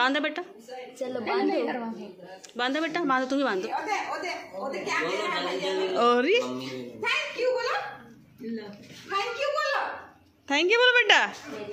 बांधो बेटा, चलो बांधो बांधो बेटा, बांधो, तुम ही बांधो। और थैंक यू बोलो, थैंक यू बोलो, थैंक यू बोलो बेटा।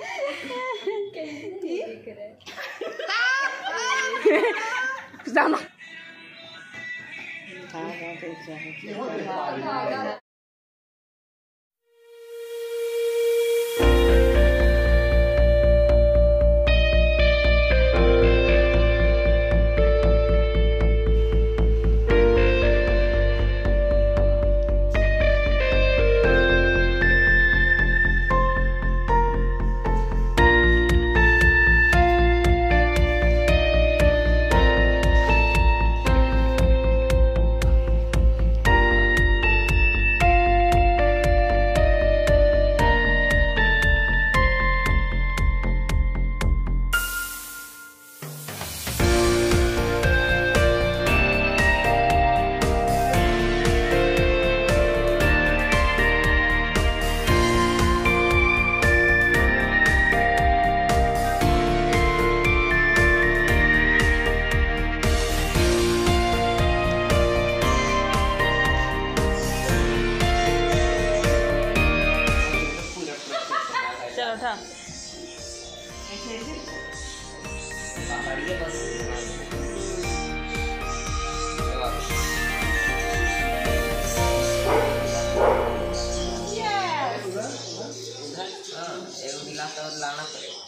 लाना पड़ेगा।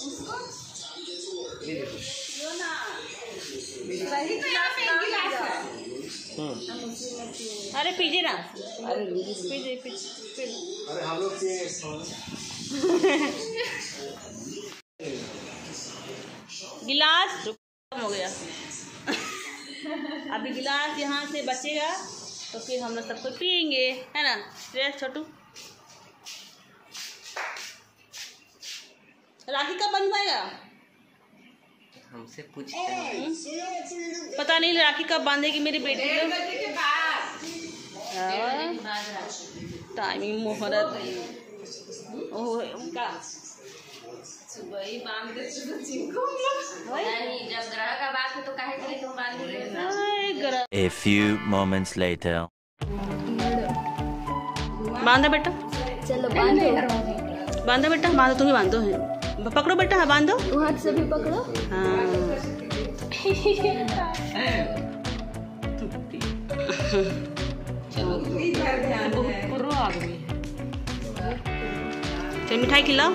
अरे पीजिए ना, अरे पीजिए अरे हम लोग गिलास हो गया। अभी गिलास यहाँ से बचेगा तो फिर हम लोग सबको पियेंगे, है ना छोटू। राखी कब बंद होएगा? हमसे पूछते हैं। पता नहीं राखी कब बांधेगी मेरी बेटी को। टाइमिंग मुहूर्त उनका सुबह ही बांध दे जिनको नहीं, जब ग्रह का बात है तो काहे के लिए तुम बांध रहे हो? A few moments later. बांधो बेटा, चलो बांधो बांधो बेटा, बांधो, तुम ही बांधो है। पकड़ो बेटा, हाँ बांधो, हाथ से भी पकड़ो। हाँ चलो मिठाई खिलाओ,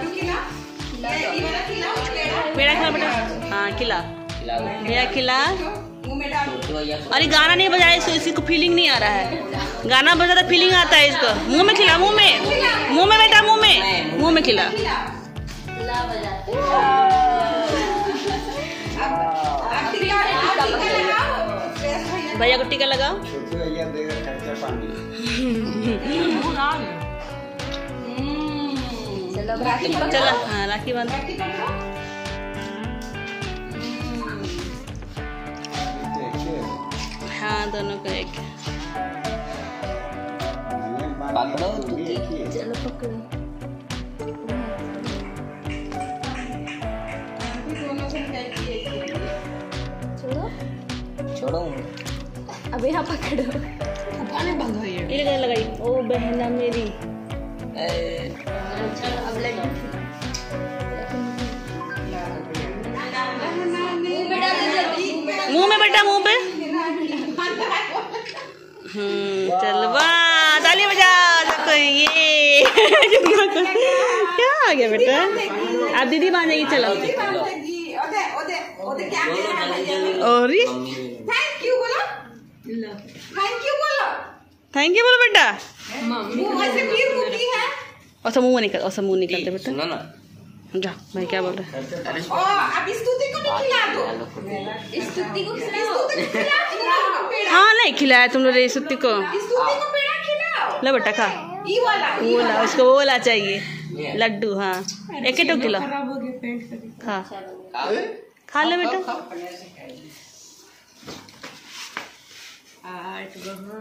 मेरा खिला बेटा, हाँ खिला, मेरा खिला। अरे गाना नहीं बजाए इसको, इसी को फीलिंग नहीं आ रहा है। गाना बजा तो फीलिंग आता है इसको। मुंह में खिला, मुंह में, मुंह में बेटा, मुंह में, मुंह में खिला। भैया को टीका लगाओ। चलो हाँ राखी बांधो। हाँ दोनों को एक। पकड़ो, चलो पकड़ो। छोड़ो छोड़ो, अब यहाँ पकड़ो। ये लगाई। ओ बहना मेरी। अब लड्डू मुंह में बेटा, मुंह पे। चल वाह, ताली बजा सबको। ये क्या आ गया बेटा? आप दीदी बांधेगी, चलो। और थैंक यू बोलो, थैंक यू बोलो, थैंक यू बोलो बेटा। मुंह से फिर मुट्ठी है। और मुंह निकल, और मुंह निकलते बेटा। सुनो ना, जा भाई क्या बोल रहे हैं? अब स्तुति को भी खिला दो। स्तुति को खिलाओ। हाँ नहीं खिलाया तुम लोग स्तुति को। स्तुति को पेड़ा खिलाओ। लो बेटा खा, ये वाला, वो ला, उसको वो वाला चाहिए लड्डू। हाँ एक ही किलो खा, खा ले बेटा।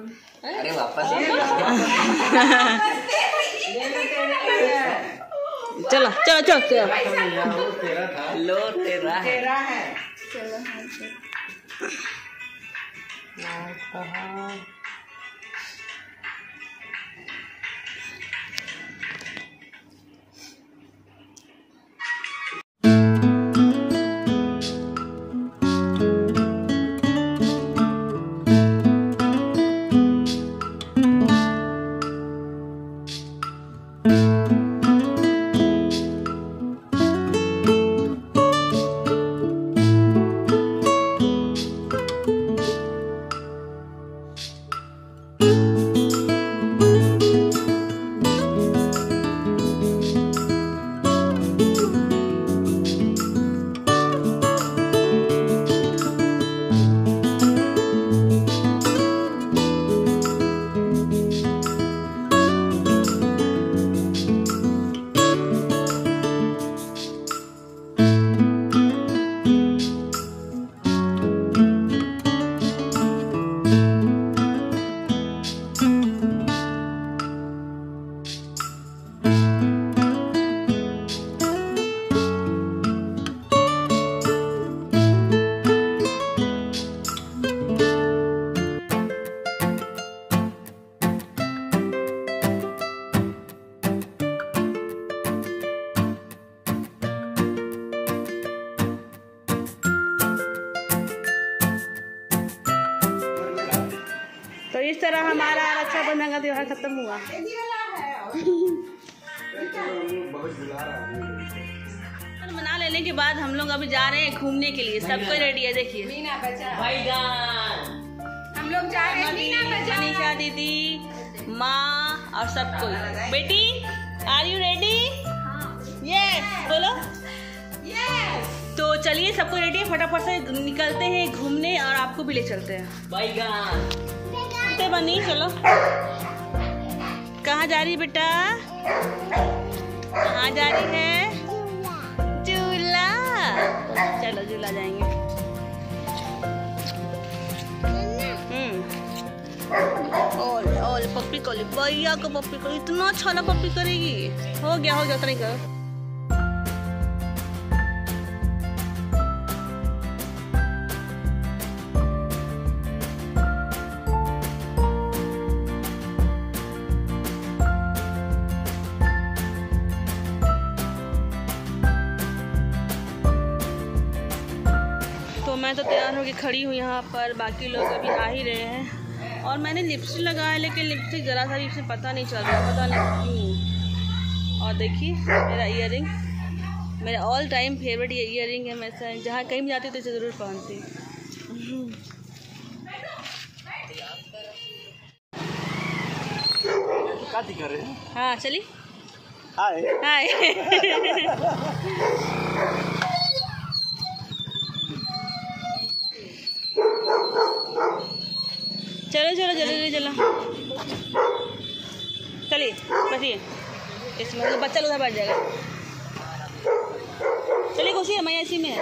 अरे वापस चलो चलो चलो चलो। लो तेरा है। तेरा है। तो इस तरह हमारा रक्षाबंधन का त्योहार खत्म हुआ। मना लेने के बाद हम लोग अभी जा रहे हैं घूमने के लिए। सब कोई रेडी है, देखिए। मीना बचा। हम लोग जा रहे हैं। मीना बचा, मनीषा दीदी, माँ और सब कोई। बेटी आर यू रेडी? यस बोलो। यस। तो चलिए सबको रेडी है, फटाफट से निकलते हैं घूमने और आपको भी ले चलते हैं। बनी चलो। कहाँ जा रही बेटा? कहाँ जा रही है? झूला। चलो झूला जाएंगे। और पप्पी को भैया को पप्पी को इतना अच्छा ना पप्पी करेगी। हो गया उतना ही करो। मैं तो तैयार होकर खड़ी हूँ यहाँ पर, बाकी लोग अभी आ ही रहे हैं। और मैंने लिपस्टिक लगाया लेकिन लिपस्टिक ज़रा सा भी पता नहीं चल रहा, पता नहीं क्यों। और देखिए मेरा ईयरिंग, मेरा ऑल टाइम फेवरेट ये ईयरिंग है। मैं जहाँ कहीं भी जाती तो इसे ज़रूर पहनती। हाँ चलिए। हाय हाय। चलो चलो जल्दी चलो चलिए बैठिए। इसमें तो बच्चा लोग बैठ जाएगा। चलिए खुशी है, मैं इसी में है।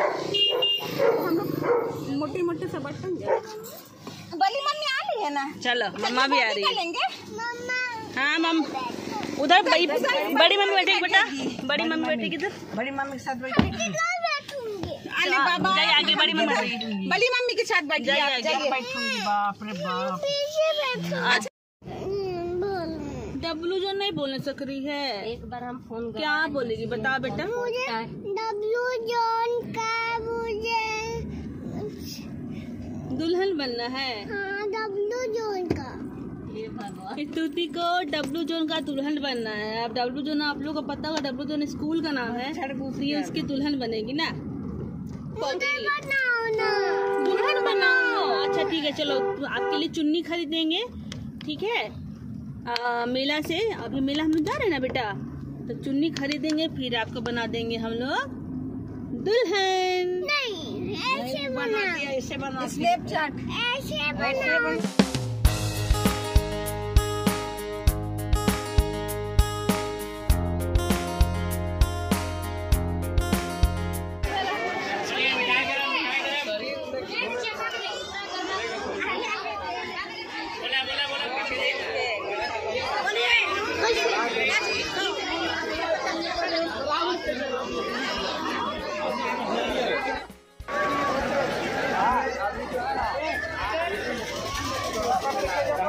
मोटे मोटे से बर्तन बड़ी मम्मी आ रही है ना। चलो मम्मा भी आ रही है। हाँ मम उधर बड़ी मम्मी बैठेगी बेटा। बड़ी मम्मी बैठेगी किधर? बड़ी मम्मी के साथ बैठेगी। अरे बाबा आगे बड़ी मम्मी बैठेगी। बड़ी मम्मी के साथ बैठेगी। बाप रे बाप। डब्लू जो नहीं बोलने सक रही है। एक बार हम फोन क्या बोलेगी बताओ बेटा। डब्लू जॉन का मुझे दुल्हन बनना है। हाँ डब्लू जॉन का। स्तुति को डब्लू जोन का दुल्हन बनना है। अब डब्लू जोन आप लोगों को पता होगा, डब्लू जोन स्कूल का नाम है। ये उसकी दुल्हन बनेगी ना। बनाओ ना। दुल्हन बनाओ। अच्छा ठीक है चलो आपके लिए चुन्नी खरीदेंगे, ठीक है। मेला से, अभी मेला हम लोग जा रहे हैं ना बेटा, तो चुन्नी खरीदेंगे फिर आपको बना देंगे हम लोग दुल्हन। नहीं ऐसे बना, ऐसे बना, स्नैपचैट ऐसे बना।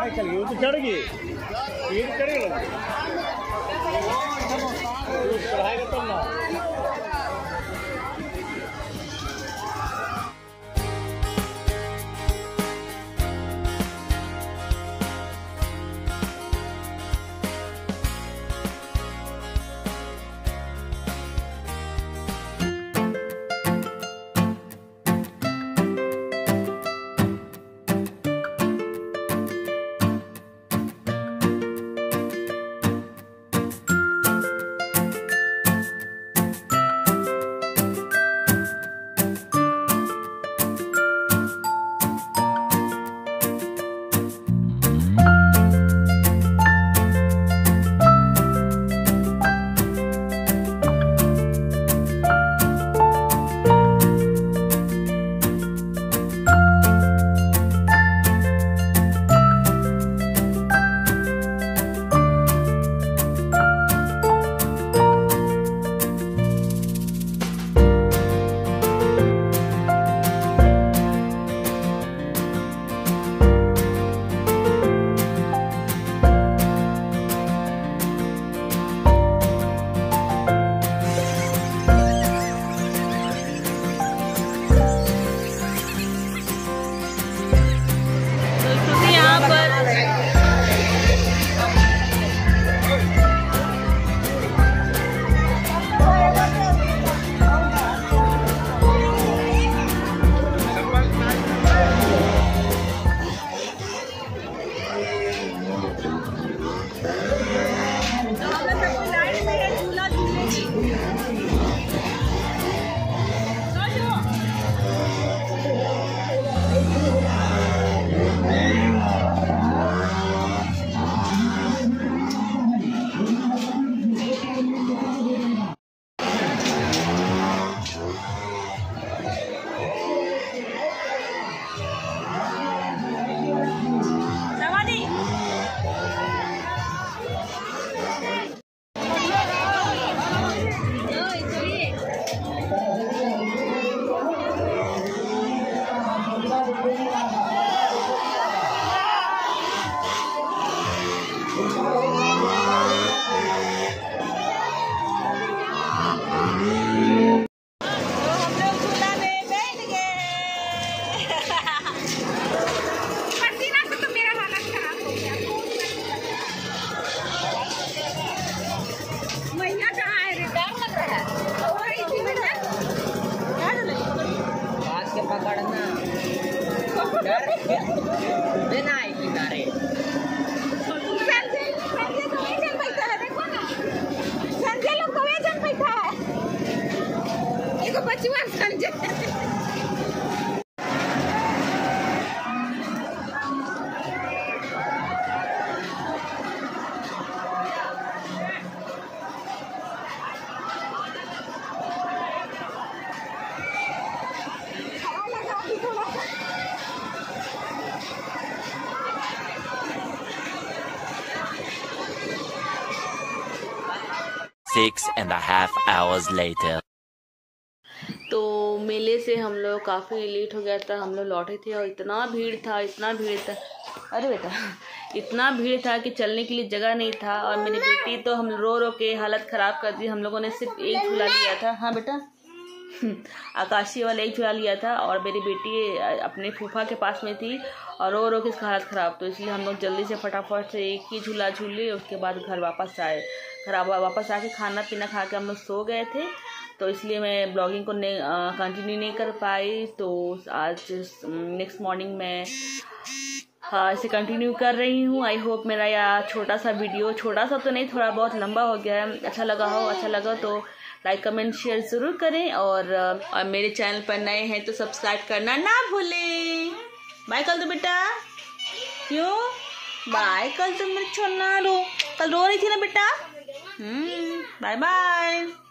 चल गई, वो तो चढ़ गई, ये तो चढ़ेगा चढ़ाएगा तब ना। Six and a half hours later. तो मेले से हम लोग काफ़ी लेट हो गया था, हम लोग लौटे थे और इतना भीड़ था, अरे बेटा इतना भीड़ था कि चलने के लिए जगह नहीं था। और मेरी बेटी तो हम रो रो के हालत ख़राब कर दी। हम लोगों ने सिर्फ एक झूला लिया था, हाँ बेटा आकाशी वाला एक झूला लिया था, और मेरी बेटी अपने फूफा के पास में थी और रो रो के इसका हालत ख़राब, तो इसलिए हम लोग जल्दी से फटाफट से एक ही झूला झूले, उसके बाद घर वापस आए। वापस आके खाना पीना खा के हम लोग सो गए थे, तो इसलिए मैं ब्लॉगिंग को कंटिन्यू नहीं कर पाई। तो आज नेक्स्ट मॉर्निंग में इसे कंटिन्यू कर रही हूँ। आई होप मेरा यह छोटा सा वीडियो, छोटा सा तो नहीं, थोड़ा बहुत लंबा हो गया है, अच्छा लगा तो लाइक कमेंट शेयर ज़रूर करें। और मेरे चैनल पर नए हैं तो सब्सक्राइब करना ना भूलें। बाय कर दो बेटा, क्यों बाय कर दो, मेरे छोना कल रो रही थी ना बेटा। Bye bye.